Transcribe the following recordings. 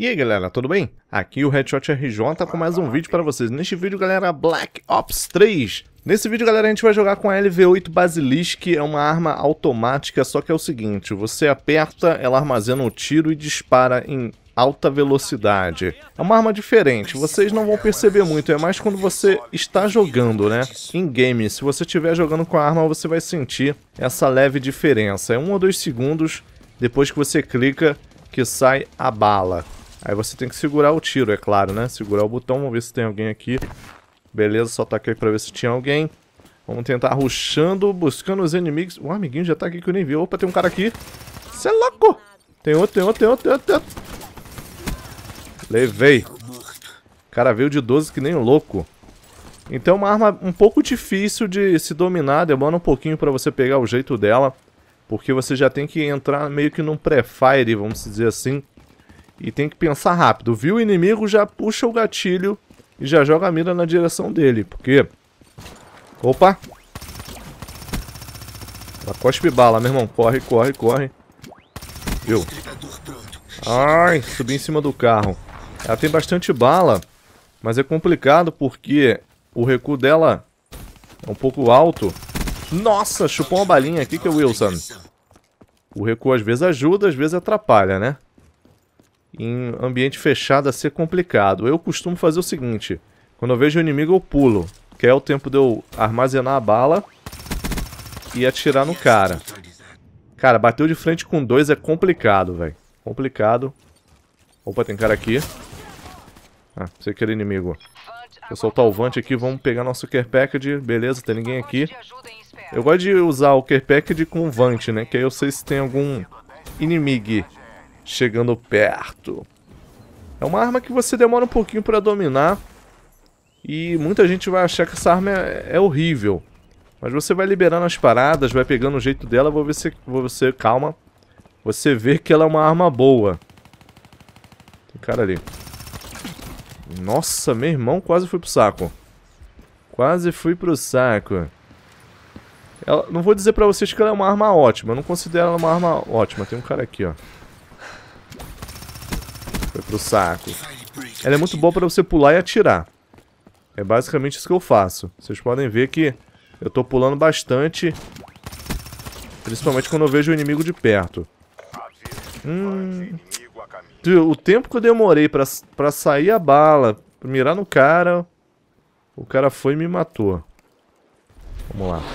E aí galera, tudo bem? Aqui o Headshot RJ com mais um vídeo para vocês. Neste vídeo galera, Black Ops 3. Nesse vídeo galera, a gente vai jogar com a LV8 Basilisk. É uma arma automática, só que é o seguinte: você aperta, ela armazena o tiro e dispara em alta velocidade. É uma arma diferente, vocês não vão perceber muito, é mais quando você está jogando, né? Em game, se você estiver jogando com a arma, você vai sentir essa leve diferença. É 1 ou 2 segundos depois que você clica que sai a bala. Aí você tem que segurar o tiro, é claro, né? Segurar o botão, vamos ver se tem alguém aqui. Beleza, só taquei pra ver se tinha alguém. Vamos tentar rushando, buscando os inimigos. O amiguinho já tá aqui que eu nem vi. Opa, tem um cara aqui. Cê é louco! Tem outro, tem outro, tem outro, tem outro. Levei. O cara veio de 12 que nem um louco. Então é uma arma um pouco difícil de se dominar. Demora um pouquinho pra você pegar o jeito dela. Porque você já tem que entrar meio que num pré-fire, vamos dizer assim. E tem que pensar rápido. Viu o inimigo, já puxa o gatilho e já joga a mira na direção dele. Porque... Opa! Ela cospe bala, meu irmão. Corre, corre, corre. Viu? Ai, subi em cima do carro. Ela tem bastante bala, mas é complicado porque o recuo dela é um pouco alto. Nossa, chupou uma balinha aqui que é o Wilson. O recuo às vezes ajuda, às vezes atrapalha, né? Em ambiente fechado a ser complicado. Eu costumo fazer o seguinte: quando eu vejo o inimigo eu pulo, que é o tempo de eu armazenar a bala e atirar no cara. Cara, bateu de frente com 2 é complicado, velho. Complicado. Opa, tem cara aqui. Ah, sei que era inimigo. Vou soltar o Vant aqui, vamos pegar nosso Care Package. Beleza, tem ninguém aqui. Eu gosto de usar o Care Package com o Vant, né? Que aí eu sei se tem algum inimigo chegando perto. É uma arma que você demora um pouquinho pra dominar. E muita gente vai achar que essa arma é horrível. Mas você vai liberando as paradas, vai pegando o jeito dela. Você calma. Você vê que ela é uma arma boa. Tem cara ali. Nossa, meu irmão, quase fui pro saco. Quase fui pro saco. Não vou dizer pra vocês que ela é uma arma ótima. Eu não considero ela uma arma ótima. Tem um cara aqui, ó. Foi pro saco. Ela é muito boa pra você pular e atirar. É basicamente isso que eu faço. Vocês podem ver que eu tô pulando bastante. Principalmente quando eu vejo o inimigo de perto. O tempo que eu demorei pra sair a bala, pra mirar no cara, o cara foi e me matou. Vamos lá.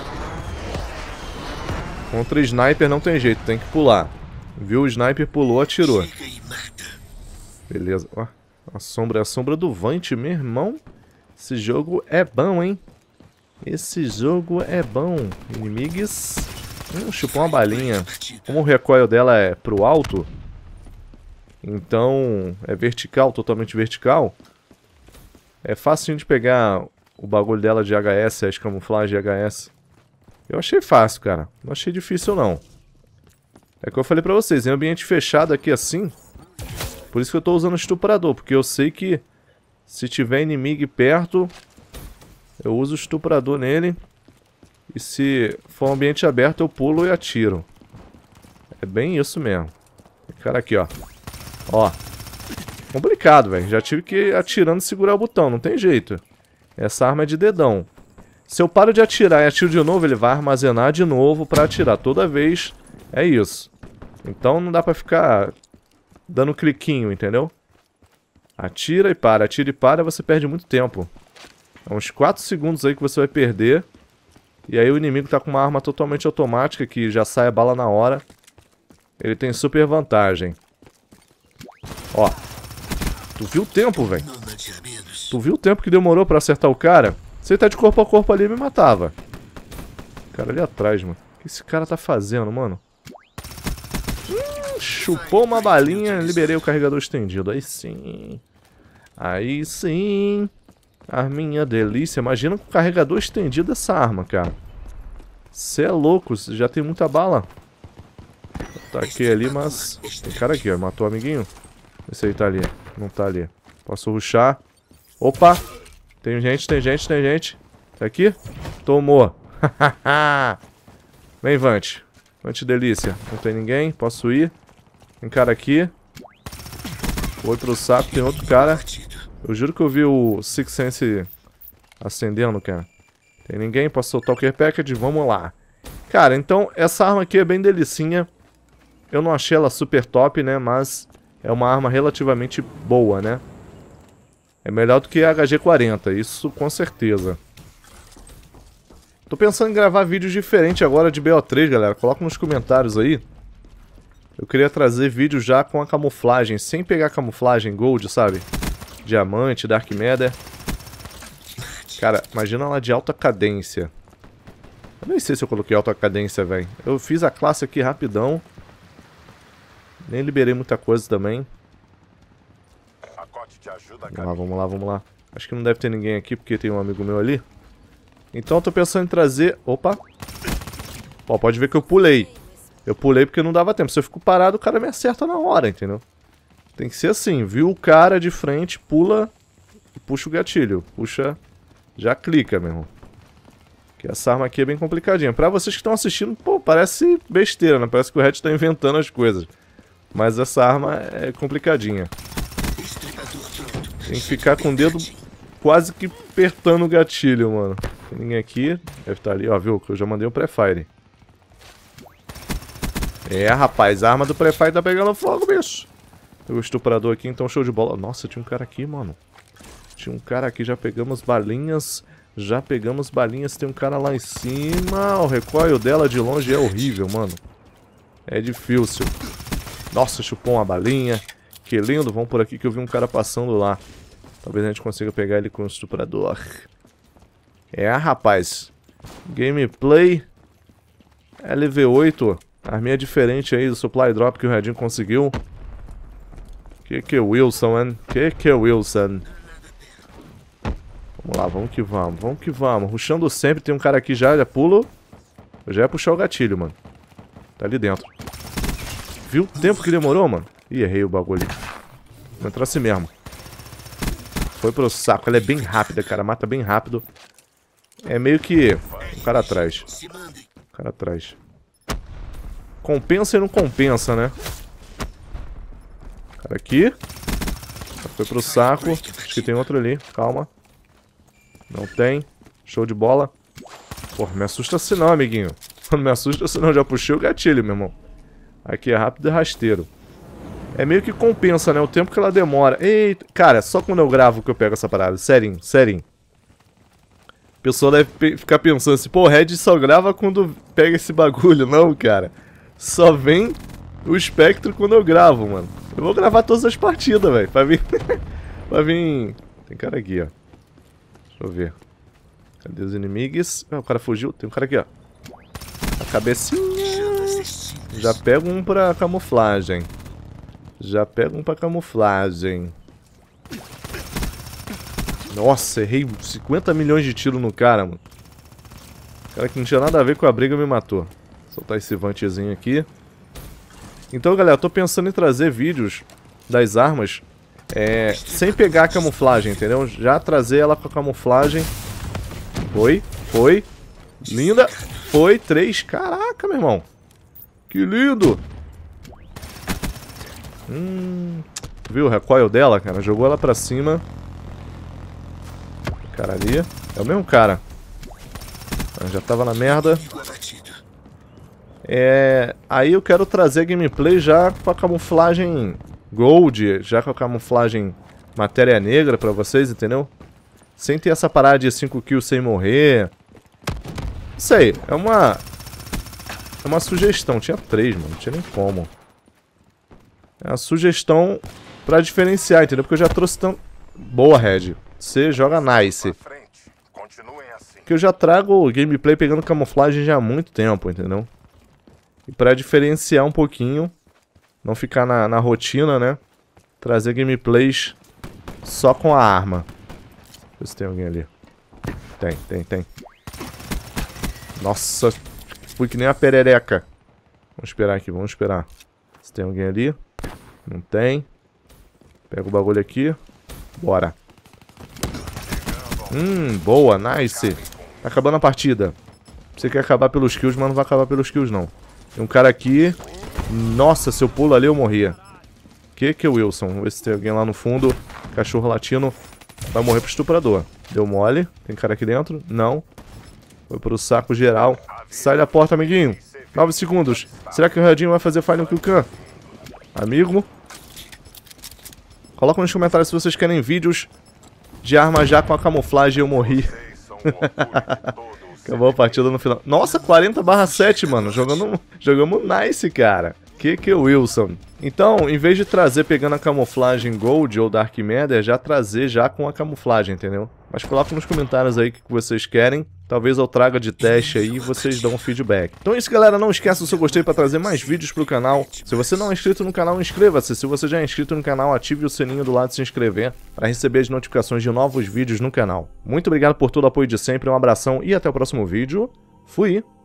Contra sniper não tem jeito, tem que pular. Viu o sniper, pulou, atirou. Beleza. Ó, a sombra do Vant, meu irmão. Esse jogo é bom, hein? Esse jogo é bom. Inimigos. Chupou uma balinha. Como o recoil dela é pro alto, então é vertical, totalmente vertical, é facinho de pegar o bagulho dela de HS, as camuflagens de HS. Eu achei fácil, cara. Não achei difícil, não. É o que eu falei pra vocês, em ambiente fechado aqui assim, por isso que eu tô usando o estuprador, porque eu sei que se tiver inimigo perto, eu uso o estuprador nele. E se for um ambiente aberto, eu pulo e atiro. É bem isso mesmo. Tem cara aqui, ó. Ó. Complicado, velho. Já tive que ir atirando e segurar o botão. Não tem jeito. Essa arma é de dedão. Se eu paro de atirar e atiro de novo, ele vai armazenar de novo pra atirar. Toda vez é isso. Então não dá pra ficar dando cliquinho, entendeu? Atira e para, você perde muito tempo. É uns 4 segundos aí que você vai perder. E aí o inimigo tá com uma arma totalmente automática que já sai a bala na hora. Ele tem super vantagem. Ó. Tu viu o tempo, velho? Tu viu o tempo que demorou pra acertar o cara? Se ele tá de corpo a corpo ali, me matava. O cara ali atrás, mano. O que esse cara tá fazendo, mano? Chupou uma balinha, liberei o carregador estendido. Aí sim. Aí sim. Arminha delícia. Imagina com o carregador estendido essa arma, cara. Cê é louco, já tem muita bala. Taquei ali, mas... Tem cara aqui, ó. Matou o amiguinho. Esse aí tá ali. Não tá ali. Posso rushar. Opa! Tem gente, tem gente, tem gente. Tá aqui? Tomou. Vem, Vant. Vant delícia. Não tem ninguém. Posso ir. Tem cara aqui. Foi pro saco, tem outro cara. Eu juro que eu vi o Six Sense acendendo, cara. Tem ninguém pra soltar o Care Package? Vamos lá. Cara, então essa arma aqui é bem delicinha. Eu não achei ela super top, né? Mas é uma arma relativamente boa, né? É melhor do que a HG40, isso com certeza. Tô pensando em gravar vídeos diferentes agora de BO3, galera. Coloca nos comentários aí. Eu queria trazer vídeo já com a camuflagem, sem pegar camuflagem gold, sabe? Diamante, Dark Matter. Cara, imagina ela de alta cadência. Eu nem sei se eu coloquei alta cadência, velho. Eu fiz a classe aqui rapidão. Nem liberei muita coisa também. Vamos lá, vamos lá, vamos lá. Acho que não deve ter ninguém aqui, porque tem um amigo meu ali. Então eu tô pensando em trazer... Opa! Ó, pode ver que eu pulei. Eu pulei porque não dava tempo. Se eu fico parado, o cara me acerta na hora, entendeu? Tem que ser assim. Viu o cara de frente, pula e puxa o gatilho. Puxa, já clica, meu irmão. Porque essa arma aqui é bem complicadinha. Pra vocês que estão assistindo, pô, parece besteira, né? Parece que o Red tá inventando as coisas. Mas essa arma é complicadinha. Tem que ficar com o dedo quase que apertando o gatilho, mano. Tem ninguém aqui. Deve estar ali, ó, viu? Que eu já mandei um pré-fire. É, rapaz, a arma do pré-fire tá pegando fogo, bicho. Tem um estuprador aqui, então show de bola. Nossa, tinha um cara aqui, mano. Tinha um cara aqui, já pegamos balinhas. Já pegamos balinhas, tem um cara lá em cima. O recoil dela de longe é horrível, mano. É difícil. Nossa, chupou uma balinha. Que lindo, vamos por aqui que eu vi um cara passando lá. Talvez a gente consiga pegar ele com o estuprador. É, rapaz. Gameplay. LV8. Arminha diferente aí do supply drop que o Redinho conseguiu. Que é Wilson, hein? Que é Wilson? Vamos lá, vamos que vamos. Vamos que vamos. Rushando sempre. Tem um cara aqui já pulo. Eu já ia puxar o gatilho, mano. Tá ali dentro. Viu o tempo que demorou, mano? Ih, errei o bagulho. Vou entrar assim mesmo. Foi pro saco. Ela é bem rápida, cara. Mata bem rápido. É meio que... O cara atrás. O cara atrás. Compensa e não compensa, né? Cara aqui. Foi pro saco. Acho que tem outro ali. Calma. Não tem. Show de bola. Porra, me assusta assim não, amiguinho. Não me assusta assim não. Já puxei o gatilho, meu irmão. Aqui é rápido e rasteiro. É meio que compensa, né? O tempo que ela demora. Eita. Cara, só quando eu gravo que eu pego essa parada. Sério, sério. O pessoal deve ficar pensando assim, pô, o Red só grava quando pega esse bagulho. Não, cara. Só vem o Spectre quando eu gravo, mano. Eu vou gravar todas as partidas, velho. Pra vir... pra vir... Tem cara aqui, ó. Deixa eu ver. Cadê os inimigos? Ah, o cara fugiu. Tem um cara aqui, ó. A cabecinha. Já pego um pra camuflagem. Já pego um pra camuflagem. Nossa, errei 50 milhões de tiros no cara, mano. O cara que não tinha nada a ver com a briga me matou. Vou soltar esse vantezinho aqui. Então, galera, eu tô pensando em trazer vídeos das armas sem pegar a camuflagem, entendeu? Já trazer ela com a camuflagem. Foi. Linda. Foi, 3. Caraca, meu irmão. Que lindo. Viu o recoil dela, cara? Jogou ela pra cima. Cara ali. É o mesmo cara. Já tava na merda. Aí eu quero trazer gameplay já com a camuflagem gold, já com a camuflagem matéria negra pra vocês, entendeu? Sem ter essa parada de 5 kills sem morrer. Não sei, é uma sugestão. Tinha 3, mano, não tinha nem como. É uma sugestão pra diferenciar, entendeu? Porque eu já trouxe tanto... Boa, Red. Você joga nice. Porque eu já trago gameplay pegando camuflagem já há muito tempo, entendeu? E pra diferenciar um pouquinho, não ficar na rotina, né? Trazer gameplays só com a arma. Deixa eu ver se tem alguém ali. Tem. Nossa, fui que nem uma perereca. Vamos esperar aqui, vamos esperar. Se tem alguém ali. Não tem. Pega o bagulho aqui. Bora. Boa, nice. Tá acabando a partida. Você quer acabar pelos kills, mas não vai acabar pelos kills, não. Tem um cara aqui. Nossa, se eu pulo ali eu morria. Que Wilson? Vamos ver se tem alguém lá no fundo. Cachorro latino. Vai morrer pro estuprador. Deu mole. Tem cara aqui dentro? Não. Foi pro saco geral. Sai da porta, amiguinho. 9 segundos. Será que o Radinho vai fazer falha no Killcam? Amigo. Coloca nos comentários se vocês querem vídeos de arma já com a camuflagem. Eu morri. Acabou a partida no final. Nossa, 40/7, mano. Jogamos nice, cara. Que Wilson. Então, em vez de trazer pegando a camuflagem Gold ou Dark Matter, já trazer já com a camuflagem, entendeu? Mas coloca nos comentários aí o que vocês querem. Talvez eu traga de teste aí e vocês dão um feedback. Então é isso, galera. Não esqueça do seu gostei para trazer mais vídeos pro canal. Se você não é inscrito no canal, inscreva-se. Se você já é inscrito no canal, ative o sininho do lado de se inscrever para receber as notificações de novos vídeos no canal. Muito obrigado por todo o apoio de sempre. Um abração e até o próximo vídeo. Fui!